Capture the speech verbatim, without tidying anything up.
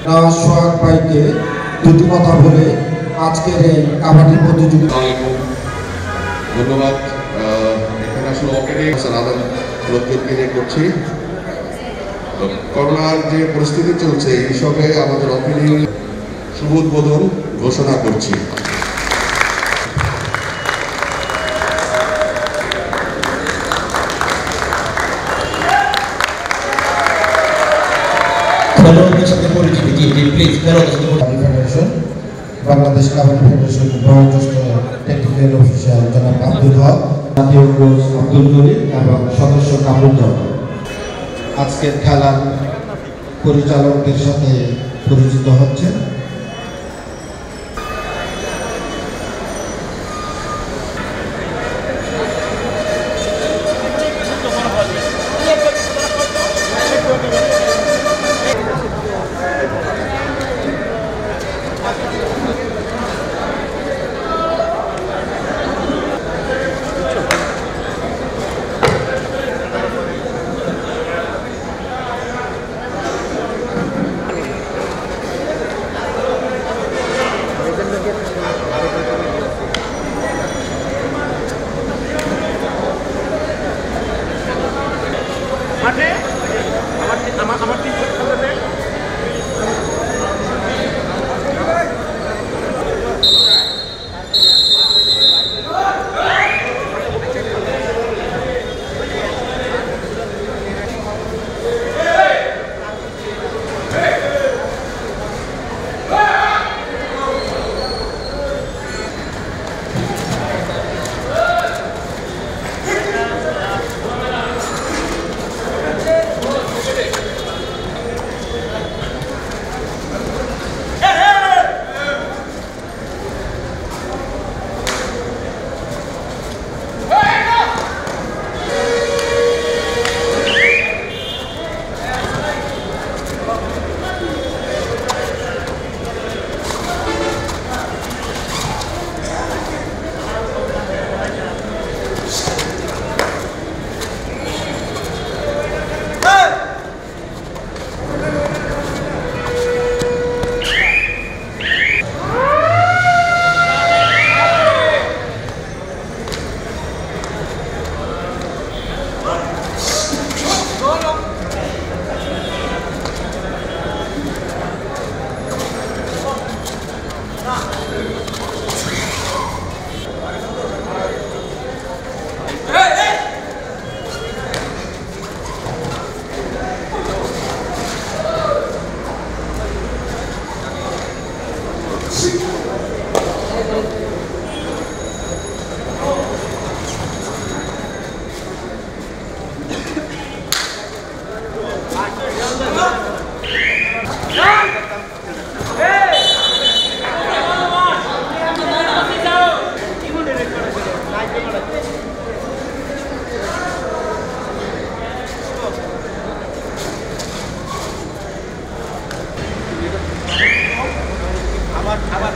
সোহাগ ভাইকে দুটি কথা বলে আজকের এই কাবাডি প্রতিযোগিতা। ধন্যবাদ। এখানে আসলে অকেটে আলাদা লোকজনকে নিয়ে করছি। করোনার যে পরিস্থিতি চলছে এই হিসাবে আমাদের ওপেনিং শুভ উদ্বোধন ঘোষণা করছি। বাংলাদেশ কাবাডি ফেডারেশন বয়োজ্যেষ্ঠ টেকনিক্যাল অফিসার জনাব আব্দুল হক, জাতীয় কোচ আব্দুল জলিল এবং সদস্য কামরুজ্জামান আজকের খেলার পরিচালকদের সাথে পরিচিত হচ্ছেন। আমার